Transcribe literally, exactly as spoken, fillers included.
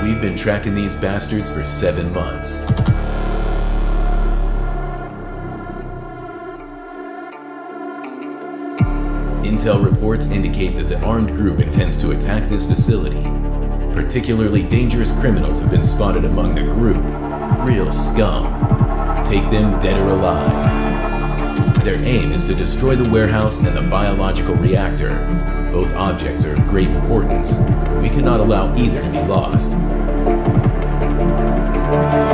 We've been tracking these bastards for seven months. Intel reports indicate that the armed group intends to attack this facility. Particularly dangerous criminals have been spotted among the group. Real scum. Take them dead or alive. Their aim is to destroy the warehouse and the biological reactor. Both objects are of great importance. We cannot allow either to be lost.